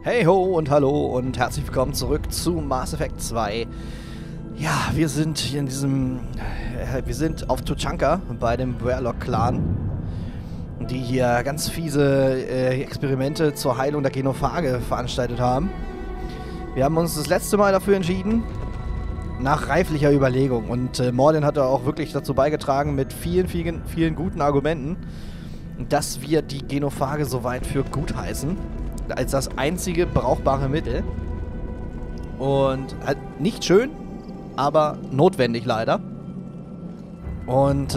Hey ho und hallo und herzlich willkommen zurück zu Mass Effect 2. Ja, wir sind hier in diesem... wir sind auf Tuchanka bei dem Verloc-Clan, die hier ganz fiese Experimente zur Heilung der Genophage veranstaltet haben. Wir haben uns das letzte Mal dafür entschieden, nach reiflicher Überlegung. Und Mordin hat da auch wirklich dazu beigetragen mit vielen guten Argumenten, dass wir die Genophage soweit für gut heißen. Als das einzige brauchbare Mittel. Und halt nicht schön, aber notwendig leider. Und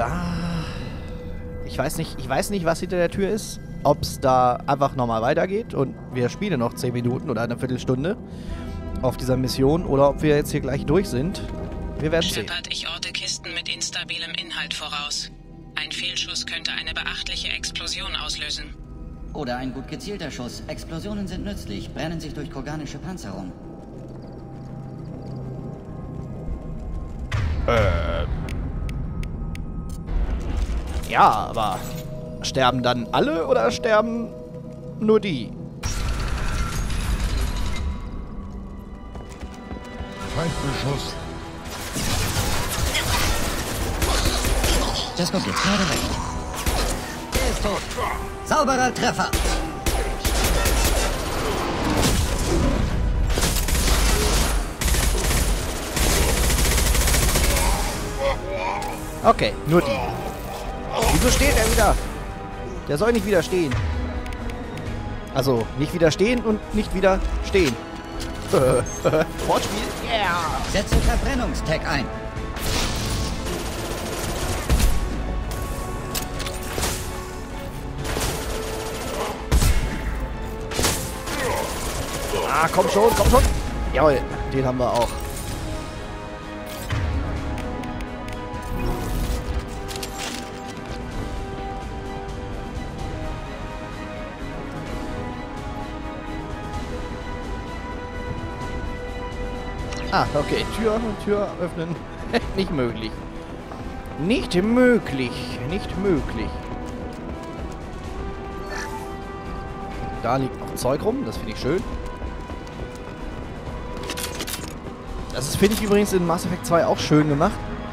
ich weiß nicht, was hinter der Tür ist. Ob es da einfach nochmal weitergeht und wir spielen noch 10 Minuten oder eine Viertelstunde auf dieser Mission oder ob wir jetzt hier gleich durch sind. Wir werden sehen. Shepard, ich orte Kisten mit instabilem Inhalt voraus. Ein Fehlschuss könnte eine beachtliche Explosion auslösen. Oder ein gut gezielter Schuss. Explosionen sind nützlich, brennen sich durch kroganische Panzerung. Ja, aber sterben dann alle oder sterben nur die? Feindbeschuss. Das kommt jetzt gerade recht. Der ist tot. Sauberer Treffer. Okay, nur die. Wieso steht er wieder? Der soll nicht wieder stehen. Also, nicht wieder stehen und nicht wieder stehen. Wortspiel? Yeah! Setze Verbrennungstag ein. Ah, komm schon, komm schon. Jawohl, den haben wir auch. Ah, okay. Tür öffnen. Nicht möglich. Nicht möglich. Nicht möglich. Da liegt noch Zeug rum. Das finde ich schön. Das finde ich übrigens in Mass Effect 2 auch schön gemacht.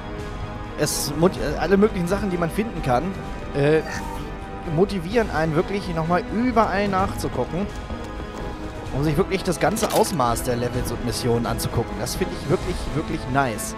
Alle möglichen Sachen, die man finden kann, motivieren einen wirklich nochmal überall nachzugucken, um sich wirklich das ganze Ausmaß der Levels und Missionen anzugucken. Das finde ich wirklich, wirklich nice.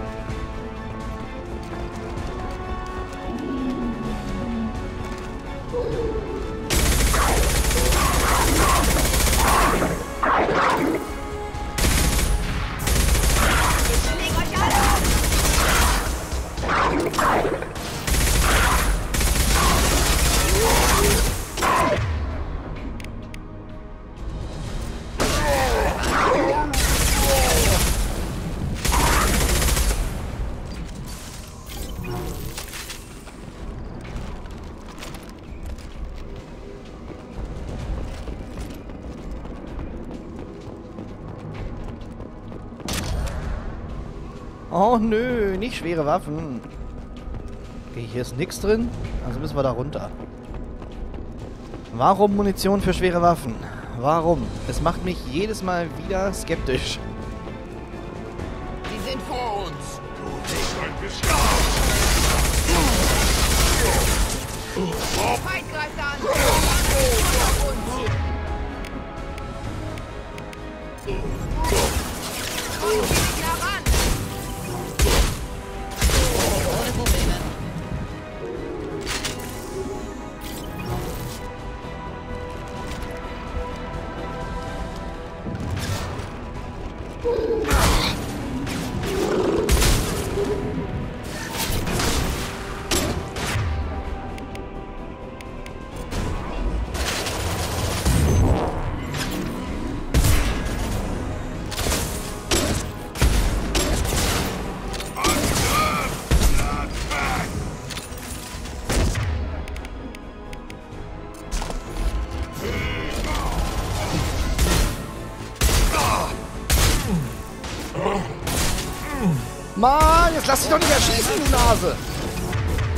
Oh nö, nicht schwere Waffen. Okay, hier ist nichts drin, also müssen wir da runter. Warum Munition für schwere Waffen? Warum? Es macht mich jedes Mal wieder skeptisch. Sie sind vor uns. Du bist ein bisschen. Feind greift an! Auf uns! Und geh ran! Ohne Probleme. Mann, jetzt lass dich doch nicht erschießen, du Nase!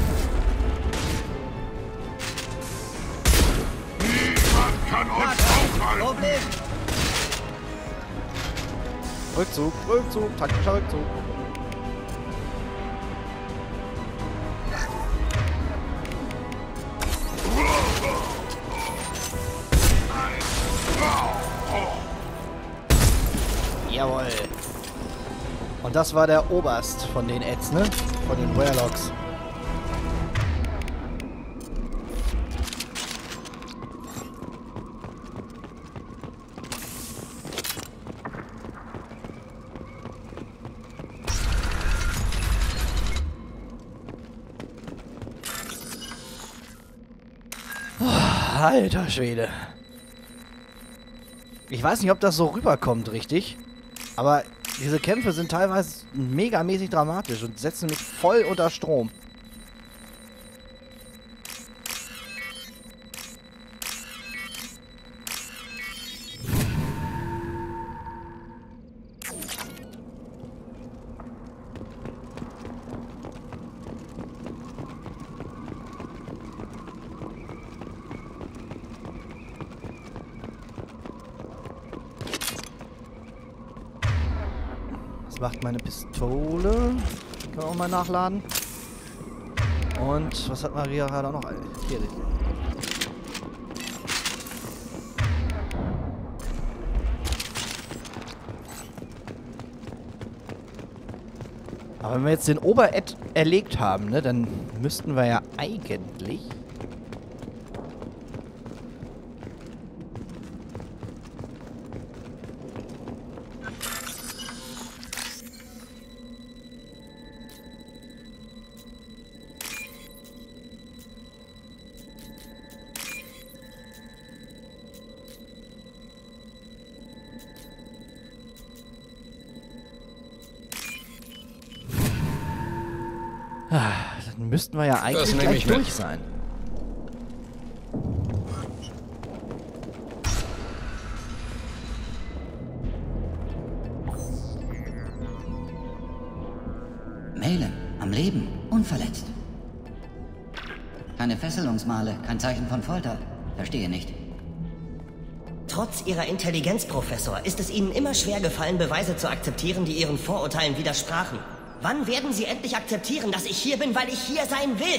Niemand kann uns aufhalten. Problem! Rückzug, Rückzug, taktischer Rückzug. Jawohl. Und das war der Oberst von den Eds, ne? Von den Warlocks. Alter Schwede. Ich weiß nicht, ob das so rüberkommt, richtig. Aber diese Kämpfe sind teilweise megamäßig dramatisch und setzen mich voll unter Strom. Was macht meine Pistole? Können wir auch mal nachladen. Und was hat Maria gerade auch noch? Hier. Aber wenn wir jetzt den Ober-Ed erlegt haben, ne, dann müssten wir ja eigentlich... Dann müssten wir ja eigentlich gleich durch sein. Malin, am Leben, unverletzt. Keine Fesselungsmale, kein Zeichen von Folter. Verstehe nicht. Trotz Ihrer Intelligenz, Professor, ist es Ihnen immer schwer gefallen, Beweise zu akzeptieren, die Ihren Vorurteilen widersprachen. Wann werden Sie endlich akzeptieren, dass ich hier bin, weil ich hier sein will?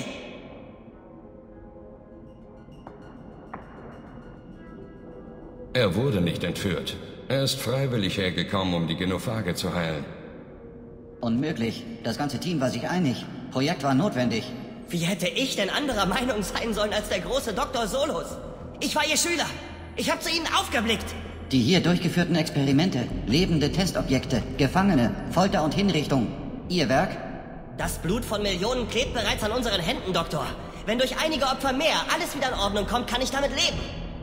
Er wurde nicht entführt. Er ist freiwillig hergekommen, um die Genophage zu heilen. Unmöglich. Das ganze Team war sich einig. Projekt war notwendig. Wie hätte ich denn anderer Meinung sein sollen als der große Dr. Solus? Ich war Ihr Schüler. Ich habe zu Ihnen aufgeblickt. Die hier durchgeführten Experimente, lebende Testobjekte, Gefangene, Folter und Hinrichtung. Ihr Werk? Das Blut von Millionen klebt bereits an unseren Händen, Doktor. Wenn durch einige Opfer mehr alles wieder in Ordnung kommt, kann ich damit leben.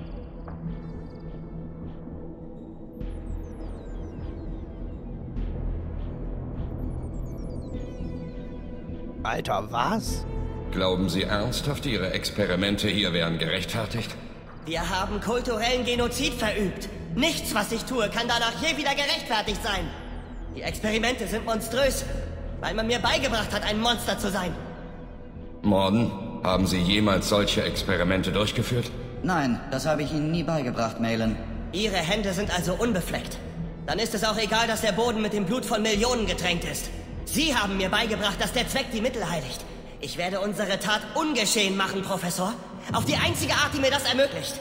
Alter, was? Glauben Sie ernsthaft, Ihre Experimente hier wären gerechtfertigt? Wir haben kulturellen Genozid verübt. Nichts, was ich tue, kann danach je wieder gerechtfertigt sein. Die Experimente sind monströs, weil man mir beigebracht hat, ein Monster zu sein. Morden, haben Sie jemals solche Experimente durchgeführt? Nein, das habe ich Ihnen nie beigebracht, Malin. Ihre Hände sind also unbefleckt. Dann ist es auch egal, dass der Boden mit dem Blut von Millionen getränkt ist. Sie haben mir beigebracht, dass der Zweck die Mittel heiligt. Ich werde unsere Tat ungeschehen machen, Professor. Auf die einzige Art, die mir das ermöglicht.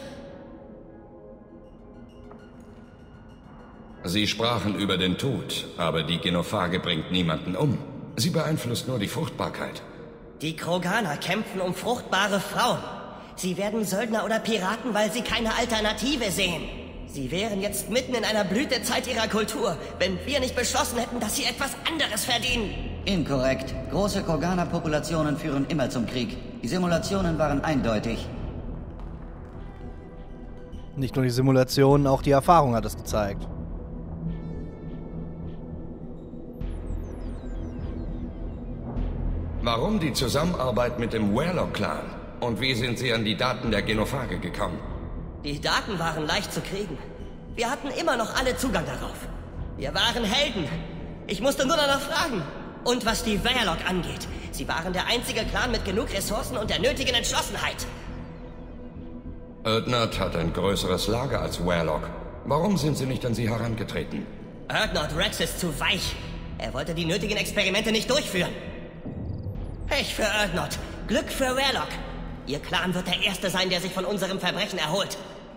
Sie sprachen über den Tod, aber die Genophage bringt niemanden um. Sie beeinflusst nur die Fruchtbarkeit. Die Kroganer kämpfen um fruchtbare Frauen. Sie werden Söldner oder Piraten, weil sie keine Alternative sehen. Sie wären jetzt mitten in einer Blütezeit ihrer Kultur, wenn wir nicht beschlossen hätten, dass sie etwas anderes verdienen. Inkorrekt. Große Kroganer-Populationen führen immer zum Krieg. Die Simulationen waren eindeutig. Nicht nur die Simulationen, auch die Erfahrung hat es gezeigt. Warum die Zusammenarbeit mit dem Warlock-Clan? Und wie sind Sie an die Daten der Genophage gekommen? Die Daten waren leicht zu kriegen. Wir hatten immer noch alle Zugang darauf. Wir waren Helden. Ich musste nur danach fragen. Und was die Warlock angeht, sie waren der einzige Clan mit genug Ressourcen und der nötigen Entschlossenheit. Urdnot hat ein größeres Lager als Warlock. Warum sind Sie nicht an sie herangetreten? Urdnot Rex ist zu weich. Er wollte die nötigen Experimente nicht durchführen. Pech für Urdnot, Glück für Warlock. Ihr Clan wird der Erste sein, der sich von unserem Verbrechen erholt.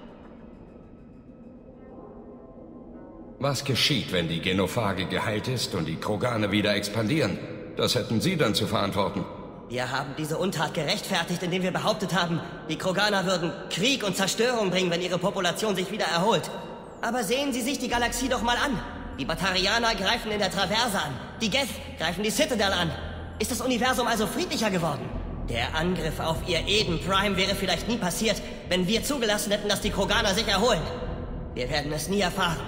Was geschieht, wenn die Genophage geheilt ist und die Kroganer wieder expandieren? Das hätten Sie dann zu verantworten. Wir haben diese Untat gerechtfertigt, indem wir behauptet haben, die Kroganer würden Krieg und Zerstörung bringen, wenn ihre Population sich wieder erholt. Aber sehen Sie sich die Galaxie doch mal an. Die Batarianer greifen in der Traverse an. Die Geth greifen die Citadel an. Ist das Universum also friedlicher geworden? Der Angriff auf ihr Eden Prime wäre vielleicht nie passiert, wenn wir zugelassen hätten, dass die Kroganer sich erholen. Wir werden es nie erfahren.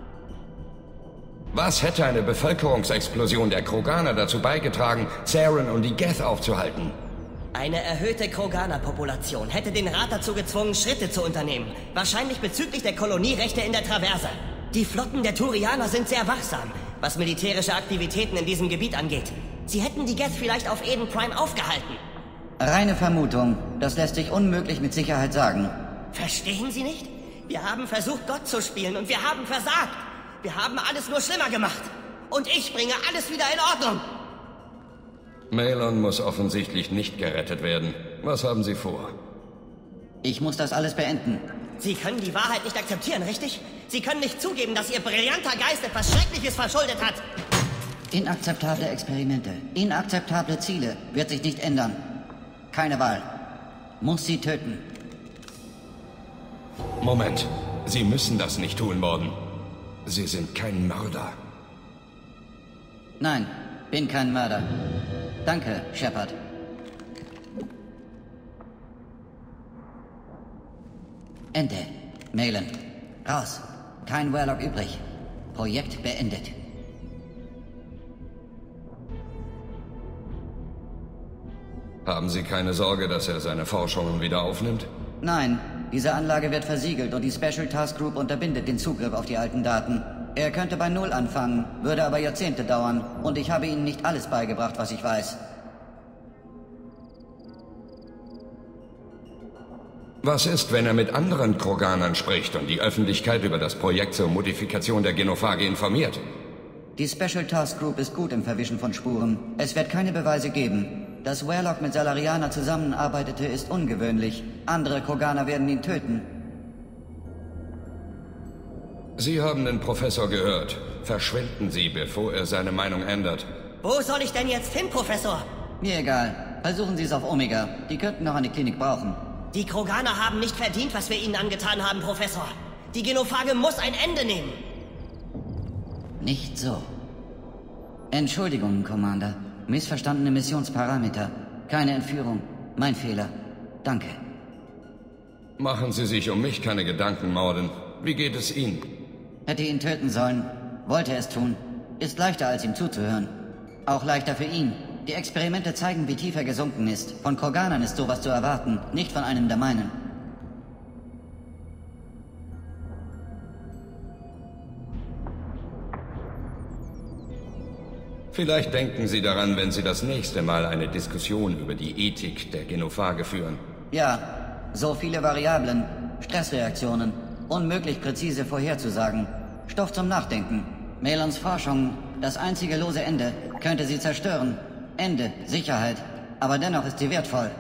Was hätte eine Bevölkerungsexplosion der Kroganer dazu beigetragen, Saren und die Geth aufzuhalten? Eine erhöhte Kroganer-Population hätte den Rat dazu gezwungen, Schritte zu unternehmen. Wahrscheinlich bezüglich der Kolonierechte in der Traverse. Die Flotten der Turianer sind sehr wachsam, was militärische Aktivitäten in diesem Gebiet angeht. Sie hätten die Geth vielleicht auf Eden Prime aufgehalten. Reine Vermutung. Das lässt sich unmöglich mit Sicherheit sagen. Verstehen Sie nicht? Wir haben versucht, Gott zu spielen und wir haben versagt. Wir haben alles nur schlimmer gemacht. Und ich bringe alles wieder in Ordnung. Maelon muss offensichtlich nicht gerettet werden. Was haben Sie vor? Ich muss das alles beenden. Sie können die Wahrheit nicht akzeptieren, richtig? Sie können nicht zugeben, dass Ihr brillanter Geist etwas Schreckliches verschuldet hat. Inakzeptable Experimente, inakzeptable Ziele wird sich nicht ändern. Keine Wahl. Muss sie töten. Moment. Sie müssen das nicht tun, Morden. Sie sind kein Mörder. Nein, bin kein Mörder. Danke, Shepard. Ende. Maelon. Raus. Kein Warlock übrig. Projekt beendet. Haben Sie keine Sorge, dass er seine Forschungen wieder aufnimmt? Nein, diese Anlage wird versiegelt und die Special Task Group unterbindet den Zugriff auf die alten Daten. Er könnte bei Null anfangen, würde aber Jahrzehnte dauern und ich habe Ihnen nicht alles beigebracht, was ich weiß. Was ist, wenn er mit anderen Kroganern spricht und die Öffentlichkeit über das Projekt zur Modifikation der Genophage informiert? Die Special Task Group ist gut im Verwischen von Spuren. Es wird keine Beweise geben. Dass Warlock mit Salarianer zusammenarbeitete, ist ungewöhnlich. Andere Kroganer werden ihn töten. Sie haben den Professor gehört. Verschwinden Sie, bevor er seine Meinung ändert. Wo soll ich denn jetzt hin, Professor? Mir egal. Versuchen Sie es auf Omega. Die könnten noch eine Klinik brauchen. Die Kroganer haben nicht verdient, was wir ihnen angetan haben, Professor. Die Genophage muss ein Ende nehmen. Nicht so. Entschuldigung, Commander. Missverstandene Missionsparameter. Keine Entführung. Mein Fehler. Danke. Machen Sie sich um mich keine Gedanken, Morden. Wie geht es Ihnen? Hätte ihn töten sollen. Wollte es tun. Ist leichter, als ihm zuzuhören. Auch leichter für ihn. Die Experimente zeigen, wie tief er gesunken ist. Von Kroganern ist sowas zu erwarten, nicht von einem der meinen. Vielleicht denken Sie daran, wenn Sie das nächste Mal eine Diskussion über die Ethik der Genophage führen. Ja, so viele Variablen, Stressreaktionen, unmöglich präzise vorherzusagen. Stoff zum Nachdenken. Maelons Forschung, das einzige lose Ende, könnte sie zerstören. Ende, Sicherheit. Aber dennoch ist sie wertvoll.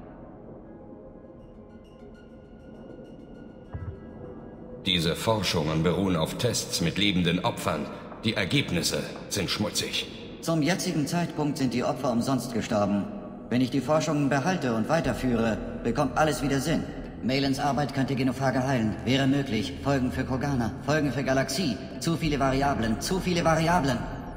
Diese Forschungen beruhen auf Tests mit lebenden Opfern. Die Ergebnisse sind schmutzig. Zum jetzigen Zeitpunkt sind die Opfer umsonst gestorben. Wenn ich die Forschungen behalte und weiterführe, bekommt alles wieder Sinn. Maelons Arbeit könnte Genophage heilen. Wäre möglich. Folgen für Kroganer, Folgen für Galaxie. Zu viele Variablen, zu viele Variablen.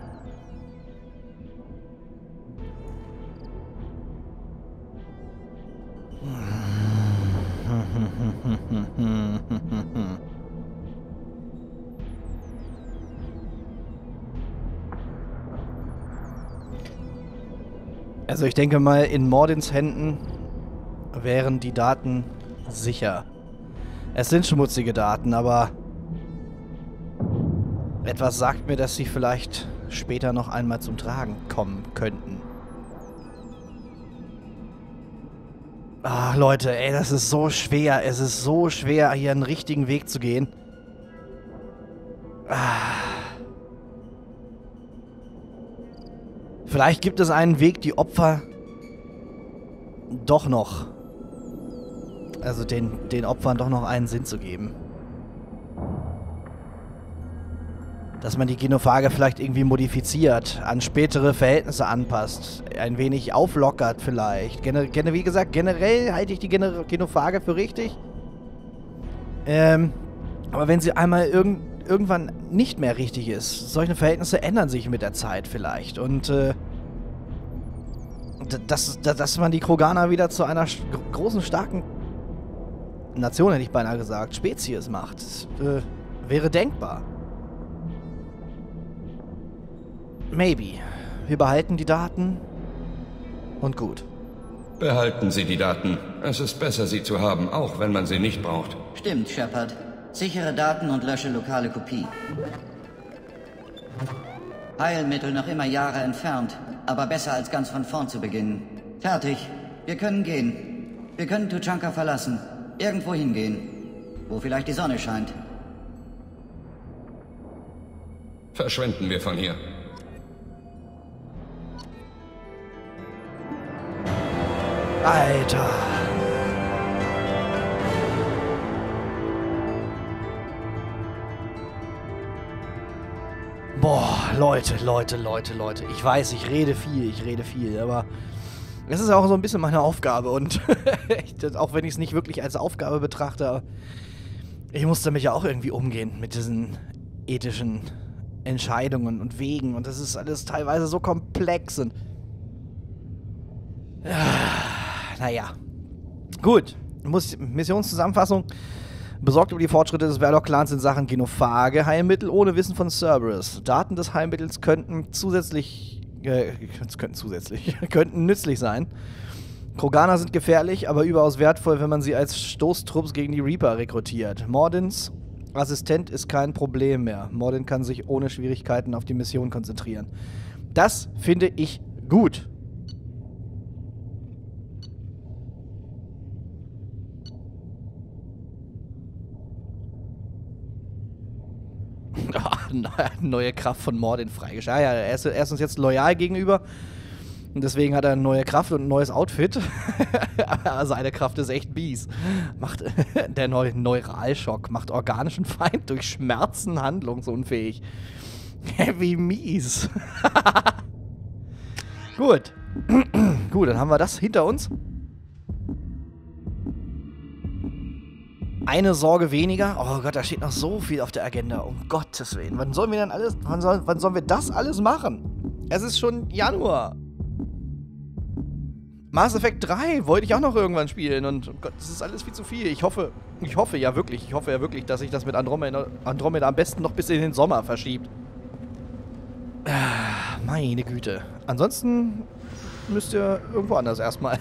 Also ich denke mal, in Mordins Händen wären die Daten sicher. Es sind schmutzige Daten, aber etwas sagt mir, dass sie vielleicht später noch einmal zum Tragen kommen könnten. Ach, Leute, ey, das ist so schwer. Es ist so schwer, hier einen richtigen Weg zu gehen. Vielleicht gibt es einen Weg, die Opfer doch noch... Also den Opfern doch noch einen Sinn zu geben. Dass man die Genophage vielleicht irgendwie modifiziert, an spätere Verhältnisse anpasst, ein wenig auflockert vielleicht. Wie gesagt, generell halte ich die Genophage für richtig. Aber wenn sie einmal irgendwann nicht mehr richtig ist, solche Verhältnisse ändern sich mit der Zeit vielleicht. Und dass man die Kroganer wieder zu einer großen, starken Nation, hätte ich beinahe gesagt, Spezies macht, wäre denkbar. Maybe. Wir behalten die Daten und gut. Behalten Sie die Daten. Es ist besser, sie zu haben, auch wenn man sie nicht braucht. Stimmt, Shepard. Sichere Daten und lösche lokale Kopie. Heilmittel noch immer Jahre entfernt, aber besser als ganz von vorn zu beginnen. Fertig. Wir können gehen. Wir können Tuchanka verlassen. Irgendwo hingehen. Wo vielleicht die Sonne scheint. Verschwinden wir von hier. Alter. Boah, Leute. Ich weiß, ich rede viel, aber es ist auch so ein bisschen meine Aufgabe und auch wenn ich es nicht wirklich als Aufgabe betrachte, ich musste mich ja auch irgendwie umgehen mit diesen ethischen Entscheidungen und Wegen und das ist alles teilweise so komplex und naja. Gut. Missionszusammenfassung. Besorgt über die Fortschritte des Verloc-Clans in Sachen Genophage, Heilmittel ohne Wissen von Cerberus. Daten des Heilmittels könnten nützlich sein. Kroganer sind gefährlich, aber überaus wertvoll, wenn man sie als Stoßtrupps gegen die Reaper rekrutiert. Mordins Assistent ist kein Problem mehr. Mordin kann sich ohne Schwierigkeiten auf die Mission konzentrieren. Das finde ich gut. Neue Kraft von Mordin freigeschaltet. Ja, er ist uns jetzt loyal gegenüber. Und deswegen hat er eine neue Kraft und ein neues Outfit. Seine Kraft ist echt mies. Der Neuralschock macht organischen Feind durch Schmerzen handlungsunfähig. Wie mies. Gut. Gut, dann haben wir das hinter uns. Eine Sorge weniger. Oh Gott, da steht noch so viel auf der Agenda. Um Gottes Willen. Wann sollen wir das alles machen? Es ist schon Januar. Mass Effect 3 wollte ich auch noch irgendwann spielen. Und oh Gott, das ist alles viel zu viel. Ich hoffe ja wirklich, dass sich das mit Andromeda am besten noch bis in den Sommer verschiebt. Meine Güte. Ansonsten müsst ihr irgendwo anders erstmal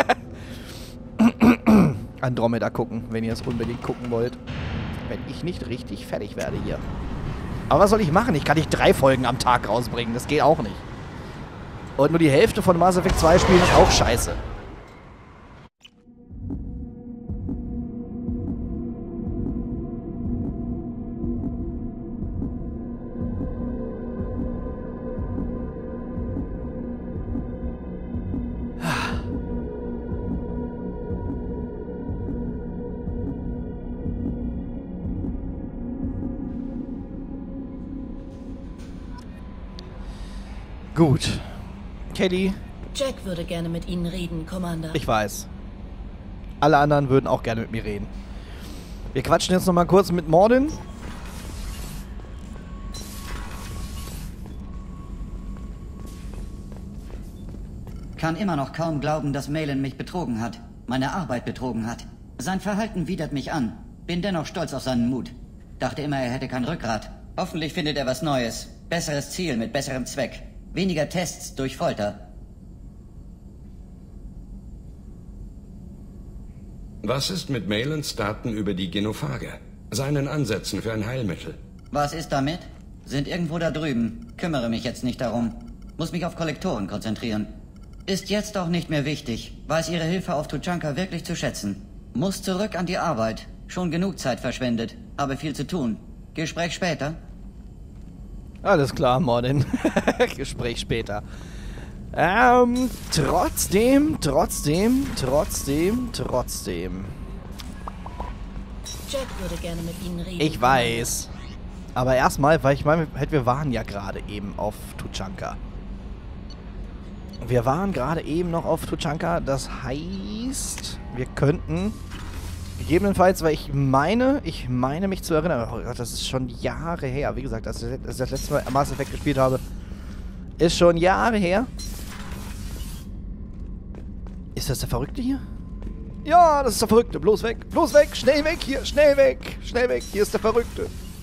Andromeda gucken, wenn ihr es unbedingt gucken wollt. Wenn ich nicht richtig fertig werde hier. Aber was soll ich machen? Ich kann nicht 3 Folgen am Tag rausbringen. Das geht auch nicht. Und nur die Hälfte von Mass Effect 2 spielen ist auch scheiße. Gut. Kelly. Jack würde gerne mit Ihnen reden, Commander. Ich weiß. Alle anderen würden auch gerne mit mir reden. Wir quatschen jetzt nochmal kurz mit Mordin. Kann immer noch kaum glauben, dass Maelon mich betrogen hat. Meine Arbeit betrogen hat. Sein Verhalten widert mich an. Bin dennoch stolz auf seinen Mut. Dachte immer, er hätte kein Rückgrat. Hoffentlich findet er was Neues. Besseres Ziel mit besserem Zweck. Weniger Tests durch Folter. Was ist mit Maelons Daten über die Genophage? Seinen Ansätzen für ein Heilmittel? Was ist damit? Sind irgendwo da drüben. Kümmere mich jetzt nicht darum. Muss mich auf Kollektoren konzentrieren. Ist jetzt auch nicht mehr wichtig. Weiß Ihre Hilfe auf Tuchanka wirklich zu schätzen. Muss zurück an die Arbeit. Schon genug Zeit verschwendet. Habe viel zu tun. Gespräch später. Alles klar, Mordin. Gespräch später. Trotzdem. Jack würde gerne mit Ihnen reden. Ich weiß. Aber erstmal, weil ich meine, wir waren ja gerade eben auf Tuchanka. Wir waren gerade eben noch auf Tuchanka. Das heißt, wir könnten gegebenenfalls, weil ich meine mich zu erinnern, oh Gott, das ist schon Jahre her. Wie gesagt, als ich das letzte Mal Mass Effect gespielt habe, ist schon Jahre her. Ist das der Verrückte hier? Ja, das ist der Verrückte. Bloß weg, schnell weg hier, schnell weg. Hier ist der Verrückte.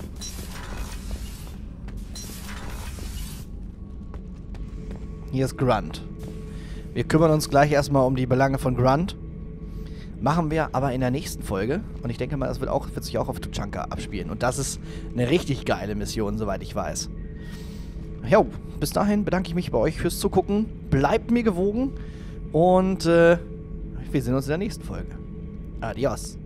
Hier ist Grunt. Wir kümmern uns gleich erstmal um die Belange von Grunt. Machen wir aber in der nächsten Folge. Und ich denke mal, das wird sich auch auf Tuchanka abspielen. Und das ist eine richtig geile Mission, soweit ich weiß. Jo, bis dahin bedanke ich mich bei euch fürs Zugucken. Bleibt mir gewogen. Und wir sehen uns in der nächsten Folge. Adios.